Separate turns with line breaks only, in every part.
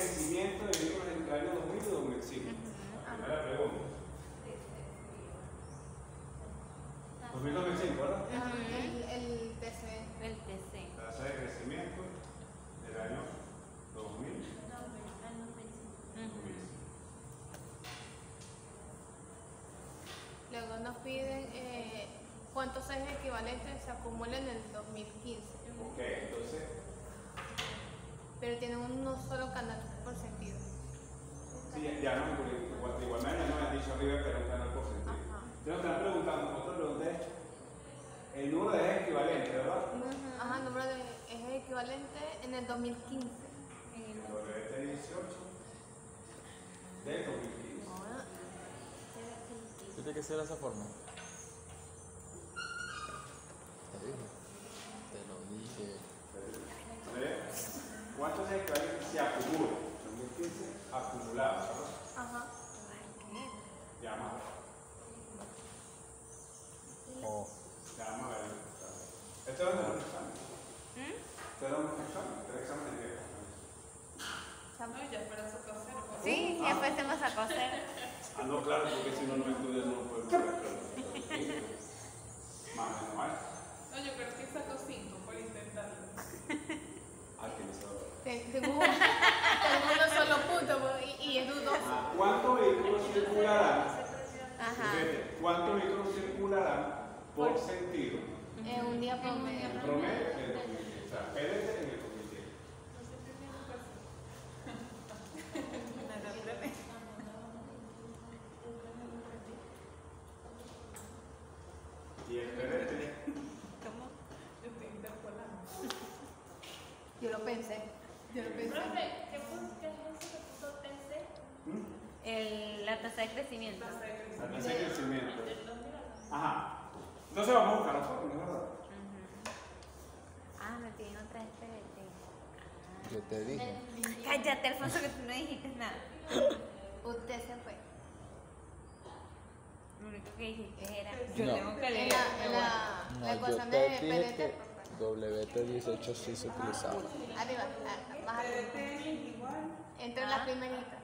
crecimiento vivimos entre el año 2000 y 2005. Primera pregunta. 2005, ¿verdad?
El TC.
El TC.
Tasa de crecimiento del año 2000.
Luego nos piden cuántos ejes equivalentes se acumulan en el 2015.
Ok, entonces,
Pero tienen un solo canal por sentido.
sí, ya no, de igual manera nos han dicho arriba que era un canal por sentido.
Ajá.
Entonces nos están preguntando, otra pregunta es, el número de ejes equivalentes, ¿verdad?
Ajá, número de ejes equivalentes en el 2015.
El WT18 del 2015.
Tiene que ser de esa forma. Te lo dije.
Entonces, ¿cuántos ejes equivalentes se acumulan? 2015 acumulados, ¿verdad?
Ajá.
Ya vamos a ver.
Oh.
Ya vamos a ver. Esto es un examen. Esto era un examen. Este examen de qué?
No, ya fuera su coser.
Sí, ya empecemos a coser.
Ah, no, claro, porque si uno no estudia no puede poder. Más o menos.
No, yo creo que sacó 5 por intentarlo.
Aquí no se va.
Tengo uno solo punto y es dudoso.
¿Cuántos vehículos circularán?
Ajá.
Fíjate, ¿cuántos vehículos circularán por sentido?
En un día promedio.
En promedio en el 2010. O sea, PDT en el 2010. Y el PDT.
¿Cómo?
Yo estoy interpolando.
Yo lo pensé.
Profe, ¿qué es eso que puso TC?
La tasa de crecimiento.
La tasa de crecimiento. Ajá. Entonces vamos a buscar la fórmula, ¿verdad?
Ah, me piden otra vez PDT.
Yo te dije.
Cállate, Alfonso, que tú no dijiste nada.
Usted se fue.
Lo único que dijiste era.
Yo No.
tengo que
En
leer.
la
No, yo
ecuación
te
de
dije que
PDT.
WT18 sí se utilizaba.
Arriba, más arriba.
Igual.
Entre las primeritas.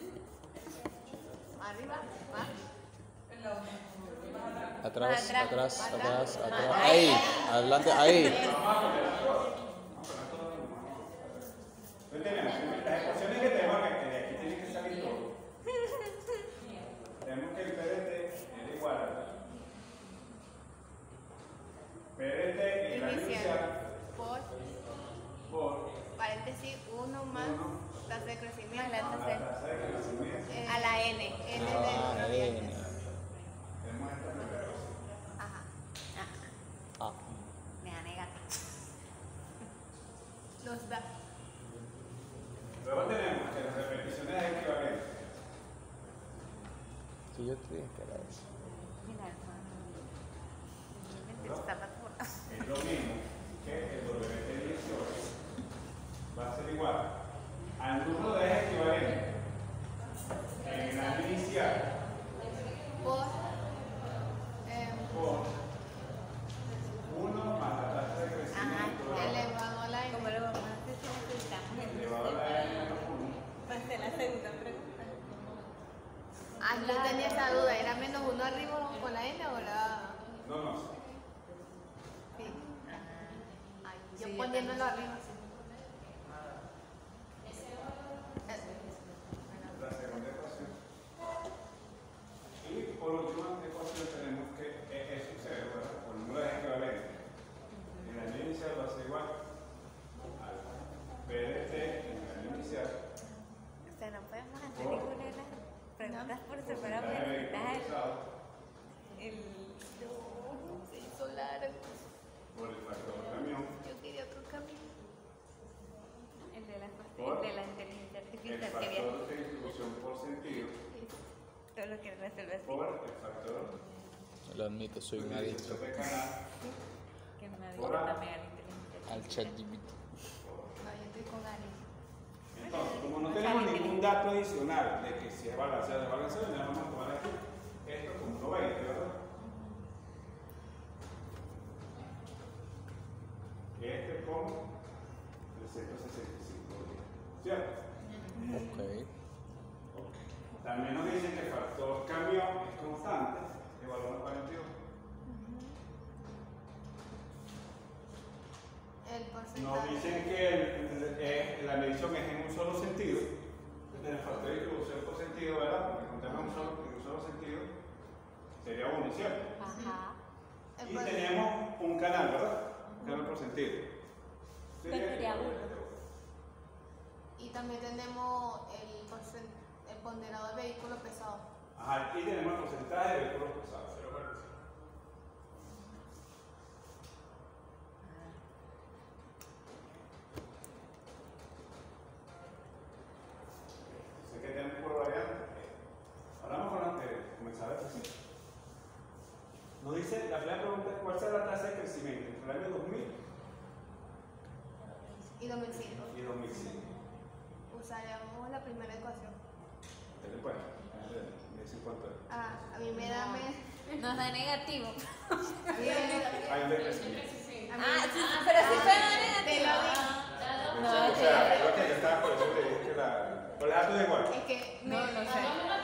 Arriba, más.
Atrás,
Atrás,
atrás, atrás, atrás.
atrás.
Ahí, adelante, ahí.
Las ecuaciones que tenemos que de aquí tiene que salir todo. Tenemos que el PDT es igual a PDT en la inicial por
Paréntesis 1 más tasa de crecimiento.
Más la
la tasa de crecimiento.
A la N.
N
Ah,
de
N.
Tenemos esta primera cosa.
Ajá.
Ah.
Me da negar.
Los da.
Luego tenemos que las repeticiones equivalentes.
Sí, yo te dije que era eso.
Mira, Alfonso. Está más puro.
Es lo mismo que el WT18 va a ser igual al número de ejes equivalentes en el año inicial
Por.
por 1 más la tasa de crecimiento
Elevado a la N.
Como lo vamos a hacer si necesitamos
elevado a la n menos 1.
para hacer la segunda pregunta.
Ah, yo tenía esa duda. ¿Era menos 1 arriba con la N o la.?
No, no sé.
Sí. Ay, yo
Sí, yo
poniéndolo arriba.
La segunda ecuación. Y por última ecuación tenemos que es un cero, ¿verdad? Por el número de ejes equivalentes. En el año inicial va a ser igual al PDT en el año inicial.
O sea, no podemos hacer ninguna de las preguntas por separado
Porcentaje
porque
de vehículos
necesitas
usados
el.
Se hizo largo.
por el factor camión.
Yo quería otro camino.
El de la,
Por
el de la inteligencia
el
artificial que había.
factor de distribución por sentido
Todo lo que resuelve así.
por el factor
Lo admito, soy un
de
adicto
distribución de canal
Que me
Por
adicta
A.
también a la inteligencia
al chat GPT.
No, yo estoy con Ari.
Entonces, como no tenemos ningún dato adicional de que si es balanceado o desbalanceado, ya vamos a tomar aquí esto como 1,20, ¿verdad? Y este como 365 días, ¿cierto?
Ok.
También nos dicen que el factor cambio es constante, evaluado a 42.
El porcentaje.
Nos dicen que la medición es en un solo sentido. En el factor de distribución por sentido, ¿verdad? Porque contamos en un solo sentido, sería uno, ¿cierto?
Ajá.
Y tenemos un canal, ¿verdad? Un canal por sentido.
Sería uno.
Y también tenemos el ponderado de vehículos pesados.
Ajá, y tenemos el porcentaje de vehículos pesados. Sé que tenemos por variante. Ahora vamos con antes de comenzar el ejercicio. Nos dice, la primera pregunta es ¿cuál será la tasa de crecimiento entre el año 2000
Y 2005.
y 2005?
Usaríamos la primera ecuación.
¿Qué te cuenta? Me dicen cuánto es.
Ah, a mí me da
Nos da negativo.
Hay un decrecimiento.
Ah, sí, pero si fue
Te lo
negativo.
digo.
O sea, creo que yo estaba por eso te dije que la. Pero la datos de igual.
Es que
No, no sé.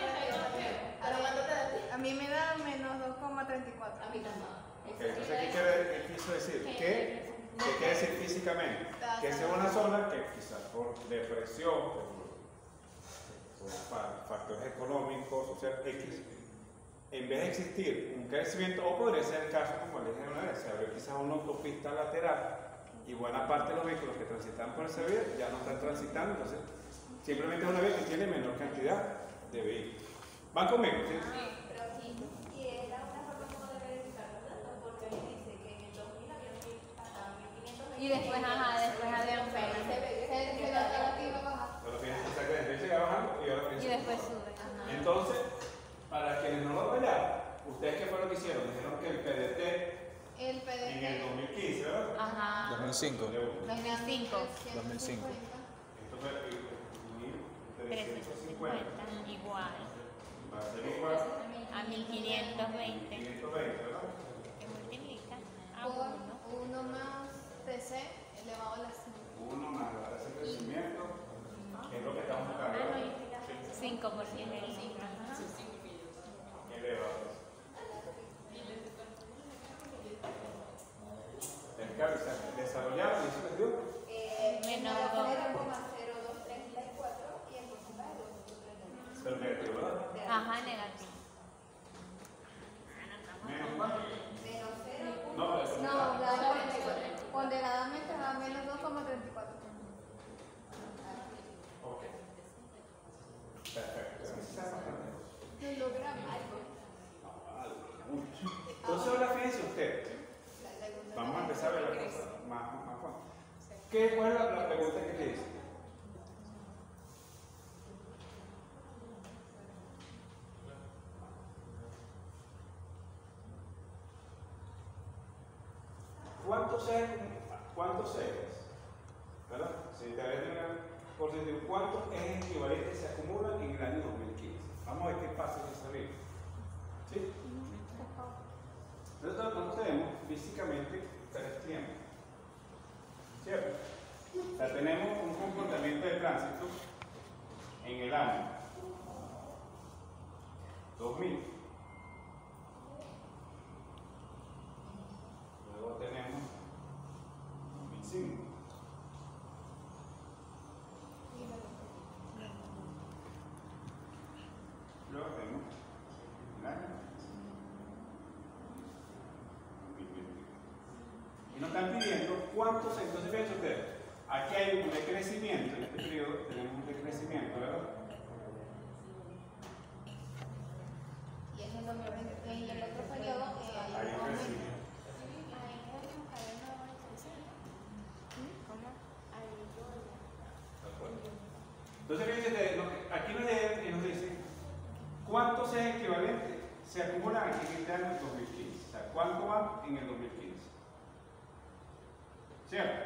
a mí me da menos 2,34.
A mí también.
Ok, entonces, ¿qué quiso decir? ¿Qué quiere decir físicamente? Que sea una zona que quizás por depresión, por factores económicos, o sea, X, en vez de existir un crecimiento, o podría ser el caso, como les dije una vez, se abrió quizás una autopista lateral y buena parte de los vehículos que transitan por esa vía ya no están transitando, entonces simplemente es una vía que tiene menor cantidad de vehículos. ¿Van conmigo? ¿Sí?
Pero aquí, y era una forma como de verificar los datos, porque ahí dice que en el 2000 había hasta 1500.
Y después, ajá, después había un pelo.
Se nota que iba a bajar.
Pero fíjense, exactamente, sigue bajando y ahora
Y
fíjense.
después sube. Ajá.
Entonces, para quienes no lo vayan, ¿ustedes qué fue lo que hicieron? Dijeron que el PDT
El PDT.
en el 2015, ¿verdad?
Ajá.
2005.
2005.
2005.
Esto fue 1350.
350. Igual.
Va a ser igual
A 1520.
520, ¿verdad?
Que multiplica a
Por
1.
1 más TC elevado a la 5.
1 más la tasa de crecimiento, es lo que estamos buscando.
5 por 100
Elevado. El cambio, o sea, desarrollar, ¿y eso les dio?
Menos
La
2.
0,0234 y el porcentaje de 239.
Pero negativo, ¿verdad?
Ajá, negativo.
¿Menos cuánto?
Menos 0.
No, pero eso
No,
está.
la ponderadamente da menos 2,34.
Ok. Perfecto.
Lo logramos.
Entonces ahora fíjense ustedes. Vamos a empezar a ver la cosa más fácil. ¿Qué fue la pregunta que le hice? ¿Cuántos ejes? ¿Verdad? Si te ves por ciento, ¿cuántos ejes equivalentes se acumulan en el año 2015? Vamos a ver qué pasa en esta vida. ¿Sí? Nosotros tenemos físicamente 3 tiempos. ¿Cierto? O sea, tenemos un comportamiento de tránsito en el año 2000. Luego tenemos 2005. Luego tenemos el año 2021. Y nos están pidiendo cuántos, entonces fíjense ustedes, aquí hay un decrecimiento, en este periodo tenemos un decrecimiento, ¿verdad?
Y eso es lo que en el otro periodo
Hay un crecimiento. Entonces fíjense ustedes, aquí nos dice cuántos ejes equivalentes se acumulan aquí en este año 2015. O sea, ¿cuánto van en el 2015? ¿Cierto?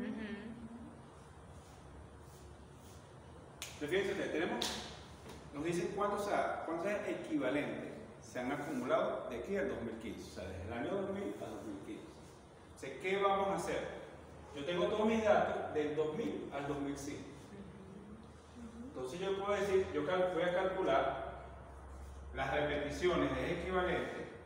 Entonces fíjense ustedes, nos dicen cuántos ejes equivalentes se han acumulado de aquí al 2015. O sea, desde el año 2000 al 2015. O sea, ¿qué vamos a hacer? Yo tengo todos mis datos del 2000 al 2005. Entonces yo puedo decir, voy a calcular las repeticiones es equivalente